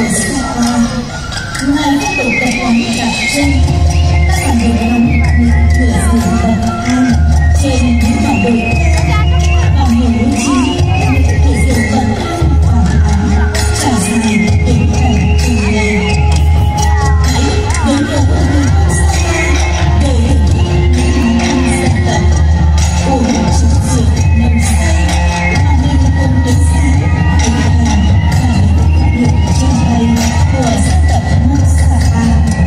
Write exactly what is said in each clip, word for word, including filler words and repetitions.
Ngoài các tổ tập quán đặc trưng, các bản đồ nóng được cửa sử và bảo an trên những bản đồ. Bằng nhiều bố trí, cửa sử vận an bảo an trải dài đến tận từng ngày. Hãy đến với quê hương Sapa để hiểu những món ăn dân tộc, uống trứng rượu nồng say, hòa mình cùng tiếng sáng, tiếng đàn và những điệu trưng bày của dân tộc Mông Sapa.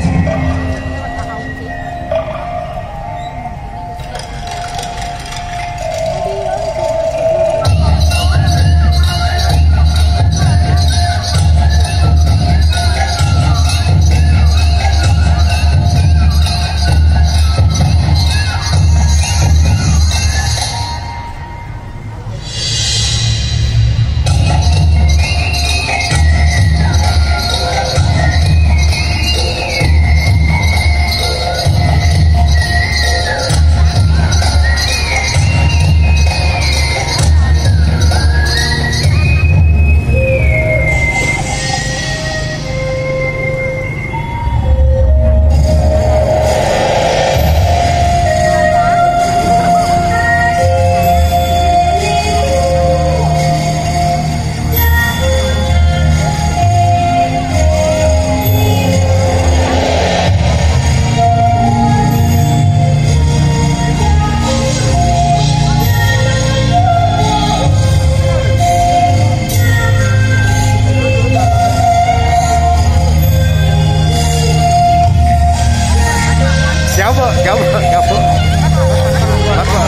Kéo vợ, kéo vợ, kéo vợ. Bắt vợ.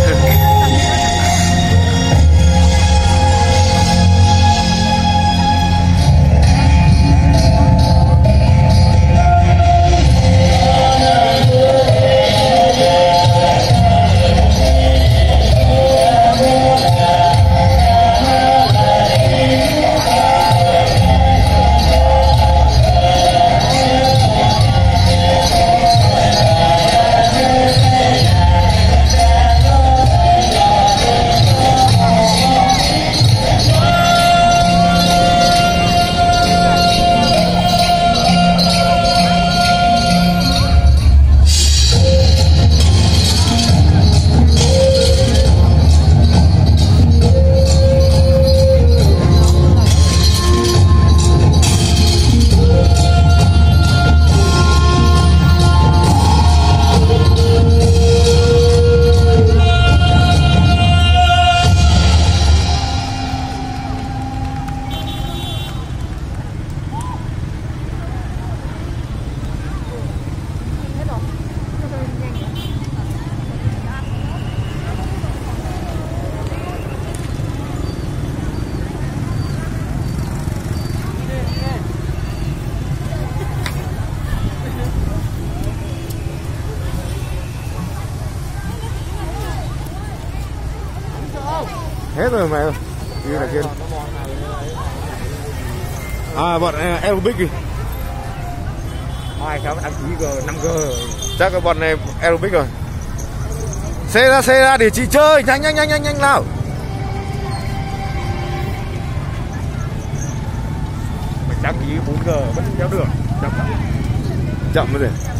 Hết rồi mày ơi, như là kia. À bọn aerobic kìa. Ai không đăng ký năm G. Chắc cái bọn này aerobic rồi. Xe ra xe ra để chị chơi, nhanh nhanh nhanh nhanh nhanh nào. Mình đăng ký bốn G vẫn kéo được. Chậm Chậm mới được.